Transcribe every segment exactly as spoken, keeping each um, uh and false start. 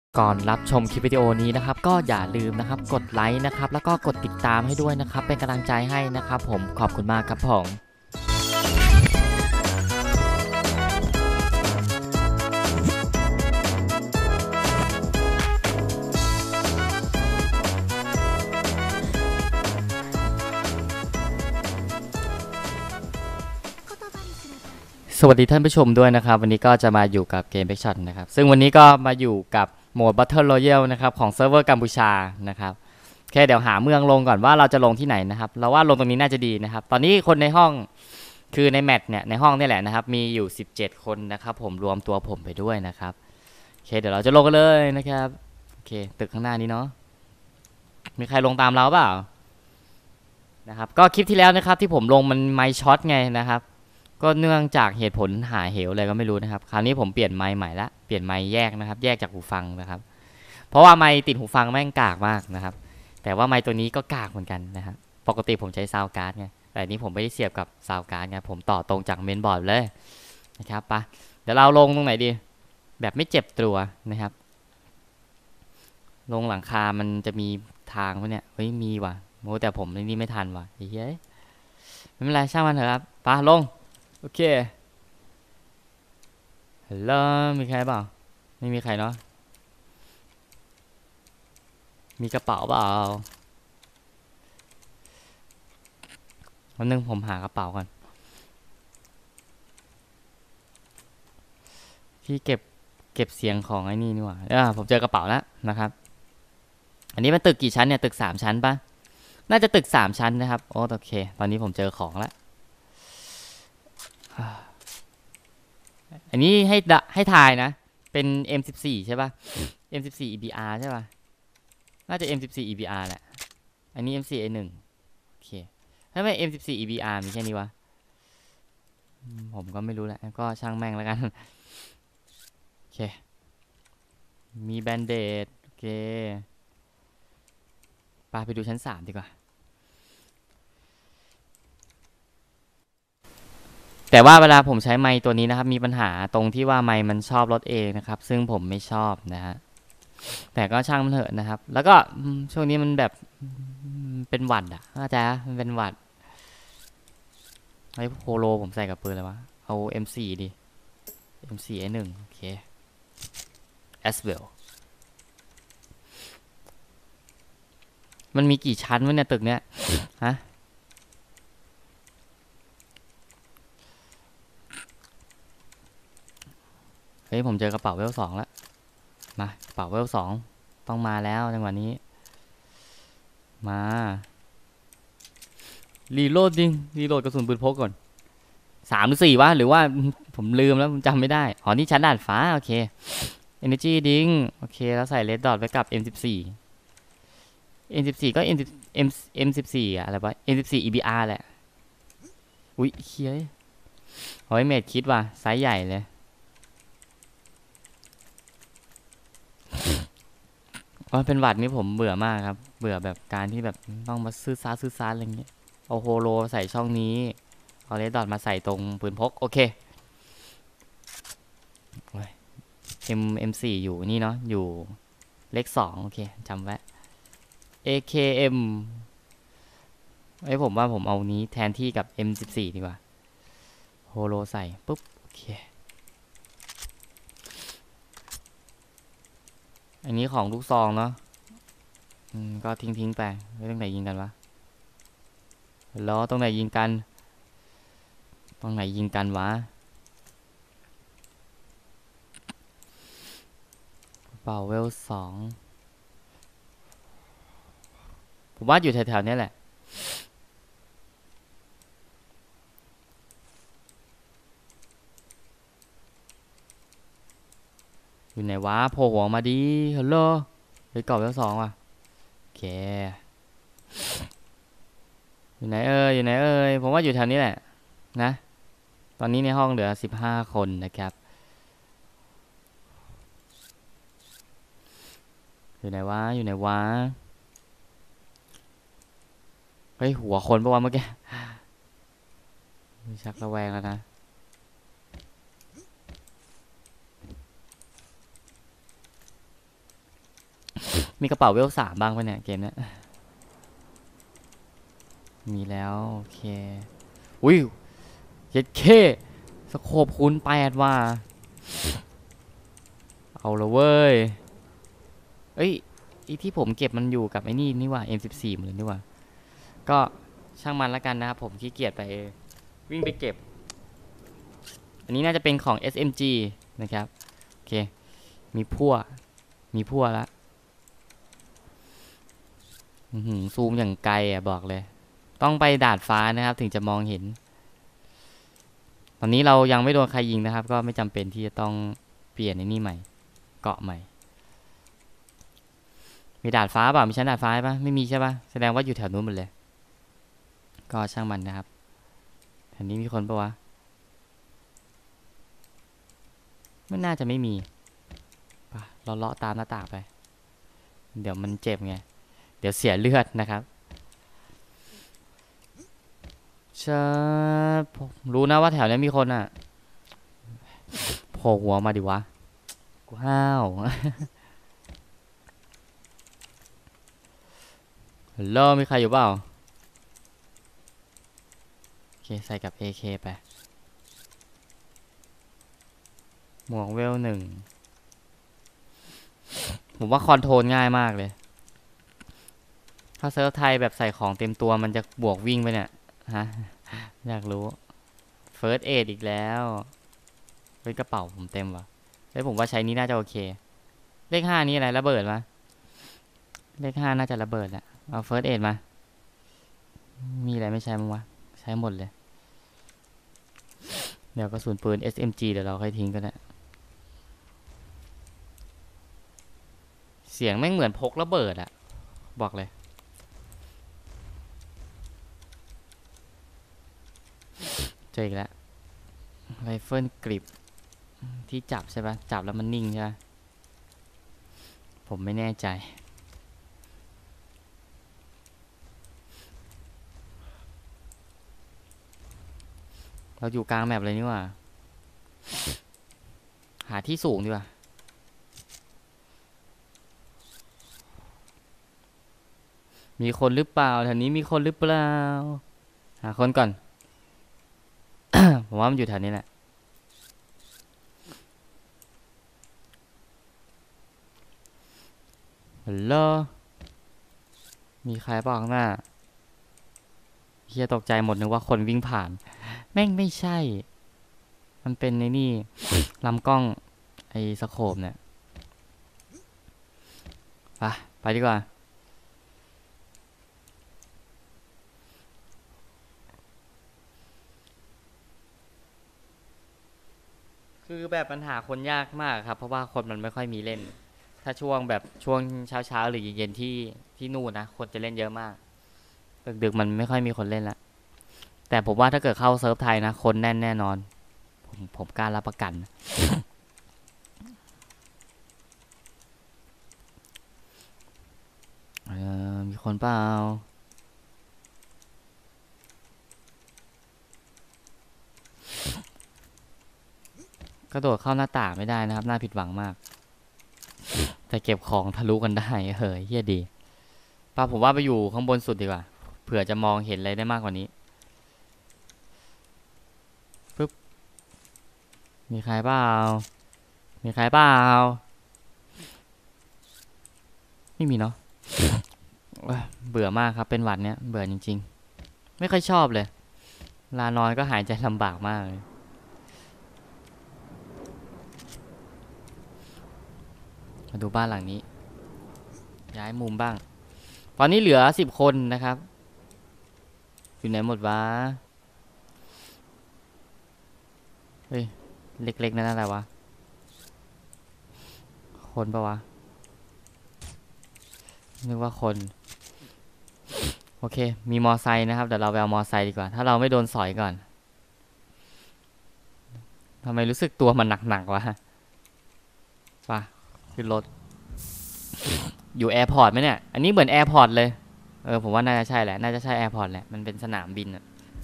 ก่อนรับชมคลิปวิดีโอนี้นะครับก็อย่าลืมนะครับกดไลค์นะครับแล้วก็กดติดตามให้ด้วยนะครับเป็นกำลังใจให้นะครับผมขอบคุณมากครับผมสวัสดีท่านผู้ชมด้วยนะครับวันนี้ก็จะมาอยู่กับเกม Backshot นะครับซึ่งวันนี้ก็มาอยู่กับโหมด Battle Royale นะครับของเซิร์ฟเวอร์กัมพูชานะครับแค่เดี๋ยวหาเมืองลงก่อนว่าเราจะลงที่ไหนนะครับเราว่าลงตรงนี้น่าจะดีนะครับตอนนี้คนในห้องคือในแมตช์เนี่ยในห้องนี่แหละนะครับมีอยู่สิบเจ็ดคนนะครับผมรวมตัวผมไปด้วยนะครับโอเคเดี๋ยวเราจะลงกันเลยนะครับโอเคตึกข้างหน้านี้เนาะมีใครลงตามเราเปล่านะครับก็คลิปที่แล้วนะครับที่ผมลงมันไมค์ช็อตไงนะครับก็เนื่องจากเหตุผลหาเหวอะไรก็ไม่รู้นะครับคราวนี้ผมเปลี่ยนไมค์ใหม่ละเปลี่ยนไมค์แยกนะครับแยกจากหูฟังนะครับเพราะว่าไมค์ติดหูฟังแม่งกากมากนะครับแต่ว่าไมค์ตัวนี้ก็กากเหมือนกันนะครับปกติผมใช้ซาวการ์ดไงแต่นี้ผมไม่ได้เสียบกับซาวการ์ดไงผมต่อตรงจากเมนบอร์ดเลยนะครับปะเดี๋ยวเราลงตรงไหนดีแบบไม่เจ็บตัวนะครับลงหลังคามันจะมีทางปะเนี่ยเฮ้ยมีว่ะโอ้แต่ผมนี่ไม่ทันว่ะเฮ้ยไม่เป็นไรช่างมันเถอะครับปะลงโอเคฮัลโหลมีใครเปล่าไม่มีใครเนาะมีกระเป๋าเปล่าวันนึงผมหากระเป๋าก่อนพี่เก็บเก็บเสียงของไอ้นี่นี่หว่าอ่าผมเจอกระเป๋าแล้วนะครับอันนี้มันตึกกี่ชั้นเนี่ยตึกสามชั้นปะน่าจะตึกสามชั้นนะครับโอเคตอนนี้ผมเจอของแล้วอันนี้ให้ให้ทายนะเป็น เอ็ม สิบสี่ ใช่ปะ เอ็ม สิบสี่ อี บี อาร์ ใช่ปะน่าจะ เอ็ม สิบสี่ อี บี อาร์ แหละอันนี้ เอ็ม สี่ เอ หนึ่ง โอเคทำไม เอ็ม สิบสี่ อี บี อาร์ มีแค่นี้วะผมก็ไม่รู้แหละก็ช่างแม่งแล้วกันโอเคมีแบนเดดโอเคไปไปดูชั้นสามดีกว่าแต่ว่าเวลาผมใช้ไมค์ตัวนี้นะครับมีปัญหาตรงที่ว่าไมค์มันชอบลดเองนะครับซึ่งผมไม่ชอบนะฮะแต่ก็ช่างมันเถอะนะครับแล้วก็ช่วงนี้มันแบบเป็นหวัดอ่ะเข้าใจมันเป็นหวัดไอ้โฮโลผมใส่กับปืนเลยวะเอา เอ็ม โฟร์ ดิ เอ็ม โฟร์ เอ หนึ่ง โอเค as well มันมีกี่ชั้นวะเนี่ยตึกเนี้ยฮะเฮ้ยผมเจอกระเป๋าเวลสองแล้วมากระเป๋าเวลสองต้องมาแล้วจังหวะนี้มารีโหลดดิงรีโหลดกระสุนปืนพกก่อนสามหรือสี่วะหรือว่าผมลืมแล้วผมจำไม่ได้อ๋อนี่ชั้นดาดฟ้าโอเค energy ดิงโอเคแล้วใส่เลดดอทไว้กับ เอ็ม สิบสี่ เอ็ม สิบสี่ ก็ M M M สิบสี่อะอะไรวะ เอ็ม สิบสี่ อี บี อาร์ แหละอุ้ยเฮ้ยโอ้ยเมดคิดว่ะไซส์ใหญ่เลยว่าเป็นหวัดนี่ผมเบื่อมากครับเบื่อแบบการที่แบบต้องมาซื้อซาซื้อซาอะไรเงี้ยเอาโฮโลใส่ช่องนี้เอาเลดดอทมาใส่ตรงปืนพกโอเคเอ็มเอ็มสี่อยู่นี่เนาะอยู่เลขสองโอเคจำไว้ เอ เค เอ็ม ไอ้ผมว่าผมเอานี้แทนที่กับ เอ็ม สิบสี่ ดีกว่าโฮโลใส่ปุ๊บโอเคอันนี้ของลูกซองเนาะก็ทิ้งทิ้งไปไม่ต้องไหนยิงกันวะล้อตรงไหนยิงกันตรงไหนยิงกันวะเป่าเวลสองผมว่าอยู่แถวๆนี้แหละอยู่ไหนวะโผล่หัวมาดิฮัลโหลไปกรอบเวลสองว่ะโอเคอยู่ไหนเอ่ยอยู่ไหนเอ่ยผมว่าอยู่แถวนี้แหละนะตอนนี้ในห้องเหลือสิบห้าคนนะครับอยู่ไหนวะอยู่ไหนวะเฮ้ยหัวคนปะวะเมื่อกี้ชักระแวงแล้วนะมีกระเป๋าเวลสามบ้างปะเนี่ยเกมเนี้ยมีแล้วโอเคอุ้ยเจ็ดเคสโคปคูณแปดว่าเอาละเว้ยเอ้ยอีที่ผมเก็บมันอยู่กับไอ้นี่นี่ว่า เอ็ม สิบสี่ เหมือนนี่ว่าก็ช่างมันแล้วกันนะครับผมขี้เกียจไปวิ่งไปเก็บอันนี้น่าจะเป็นของ เอส เอ็ม จี นะครับโอเคมีพั่วมีพั่วแล้วซูมอย่างไกลอ่ะบอกเลยต้องไปดาดฟ้านะครับถึงจะมองเห็นตอนนี้เรายังไม่โดนใครยิงนะครับก็ไม่จำเป็นที่จะต้องเปลี่ยนในนี่ใหม่เกาะใหม่มีดาดฟ้าเปล่ามีชั้นดาดฟ้าปะไม่มีใช่ปะแสดงว่าอยู่แถวนู้นหมดเลยก็ช่างมันนะครับแถวนี้มีคนปะวะไม่น่าจะไม่มีปะเราเลาะตามหน้าต่างไปเดี๋ยวมันเจ็บไงเดี๋ยวเสียเลือดนะครับเชิญผมรู้นะว่าแถวนี้มีคนอ่ะโผล่หัวมาดิวะกูห้าวฮัลโหลมีใครอยู่เปล่าโอเคใส่กับ เอ เค ไปหมวกเวลหนึ่งผมว่าคอนโทรลง่ายมากเลยถ้าเซิร์ฟไทยแบบใส่ของเต็มตัวมันจะบวกวิ่งไปเนี่ยฮะอยากรู้เฟิร์สเอดอีกแล้วเป็นกระเป๋าผมเต็มว่ะเฮ้ยผมว่าใช้นี้น่าจะโอเคเลขห้านี้อะไรระเบิดมะเลขห้าน่าจะระเบิดแหละเอาเฟิร์สเอดมามีอะไรไม่ใช้มั้งวะใช้หมดเลยเดี๋ยวกระสุนปืน เอส เอ็ม จี เดี๋ยวเราค่อยทิ้งก็ได้เสียงแม่งเหมือนพกระเบิดอะบอกเลยเจออีกแล้วไรเฟิลกริปที่จับใช่ปะจับแล้วมันนิ่งใช่ปะผมไม่แน่ใจเราอยู่กลางแมปเลยนี่ว่าหาที่สูงดีกว่ามีคนหรือเปล่าแถวนี้มีคนหรือเปล่าหาคนก่อน ผมว่ามันอยู่แถวนี้แหละฮัลโหลมีใครบ้างข้างหน้าเฮียตกใจหมดนึกว่าคนวิ่งผ่านแม่งไม่ใช่มันเป็นในนี่ลำกล้องไอ้สโคปเนี่ยไปไปดีกว่าคือแบบปัญหาคนยากมากครับเพราะว่าคนมันไม่ค่อยมีเล่นถ้าช่วงแบบช่วงเช้าเช้าหรือเย็นๆที่ที่นู่นนะคนจะเล่นเยอะมากดึกๆมันไม่ค่อยมีคนเล่นละแต่ผมว่าถ้าเกิดเข้าเซิร์ฟไทยนะคนแน่นแน่นอนผมผมกล้ารับประกันเออมีคนเปล่ากระโดดเข้าหน้าต่างไม่ได้นะครับน่าผิดหวังมากแต่เก็บของทะลุกันได้เฮ้ยเฮียดีป้าผมว่าไปอยู่ข้างบนสุดดีกว่าเผื่อจะมองเห็นอะไรได้มากกว่านี้ปึ๊บมีใครเปล่ามีใครเปล่าไม่มีเนาะเบื่อมากครับเป็นหวัดเนี้ยเบื่อจริงๆไม่ค่อยชอบเลยลานอนก็หายใจลำบากมากเลยมาดูบ้านหลังนี้ย้ายมุมบ้างตอนนี้เหลือสิบคนนะครับอยู่ไหนหมดวะเฮ้ยเล็กๆนั่นอะไรวะคนปะวะนึกว่าคนโอเคมีมอไซค์นะครับเดี๋ยวเราไปเอามอไซค์ดีกว่าถ้าเราไม่โดนสอยก่อนทำไมรู้สึกตัวมันหนักๆวะป่ะขึ้นรถอยู่แอร์พอร์ตไหมเนี่ยอันนี้เหมือนแอร์พอร์ตเลยเออผมว่าน่าจะใช่แหละน่าจะใช่แอร์พอร์ตแหละมันเป็นสนามบินอะ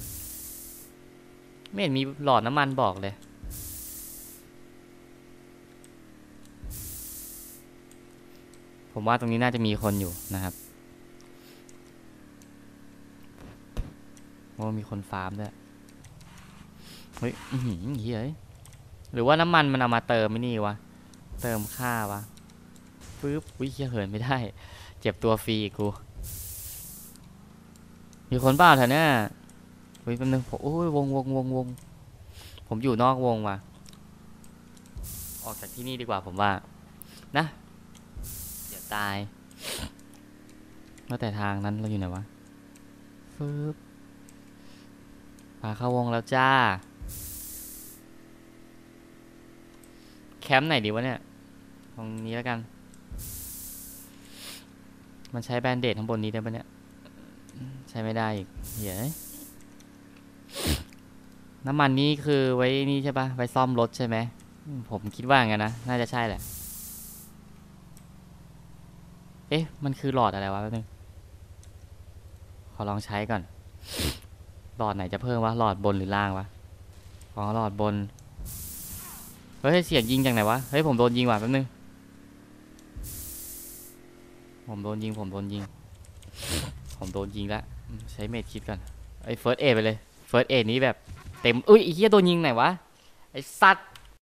ไม่เห็นมีหลอดน้ำมันบอกเลยผผมว่าตรงนี้น่าจะมีคนอยู่นะครับโอ้มีคนฟาร์มด้วยเฮ้ยอือหือเฮ้ยหรือว่าน้ำมันมันเอามาเติมไม่นี่วะเติมค่าวะปึ๊บอุ้ยเหินไม่ได้เจ็บตัวฟรีกูมีคนบ้าแถวเนี้ยเฮ้ยแป๊บนึงผมโอ้ยวงวงวงวงผมอยู่นอกวงว่ะออกจากที่นี่ดีกว่าผมว่านะเดี๋ยวตายว่าแต่ทางนั้นเราอยู่ไหนวะปึ๊บพาเข้าวงแล้วจ้าแคมป์ไหนดีวะเนี่ยตรงนี้แล้วกันมันใช้แบนเดดข้างบนนี้ได้ปะเนี่ยใช้ไม่ได้อีกเหี้ยน้ำมันนี้คือไว้นี่ใช่ปะไว้ซ่อมรถใช่ไหมผมคิดว่างั้นนะน่าจะใช่แหละเอ๊ะมันคือหลอดอะไรวะแป๊บนึงขอลองใช้ก่อนหลอดไหนจะเพิ่มวะหลอดบนหรือล่างวะอ๋อหลอดบนเฮ้ยเสียงยิงจากไหนวะเฮ้ยผมโดนยิงว่ะแป๊บนึงผมโดนยิงผมโดนยิงผมโดนยิงแล้วใช้เมดคิดก่อนไอ้เฟิร์สเอไปเลยเฟิร์สเอนี้แบบเต็มอุ้ยไอ้เหี้ยโดนยิงไหนวะไอ้สัตว์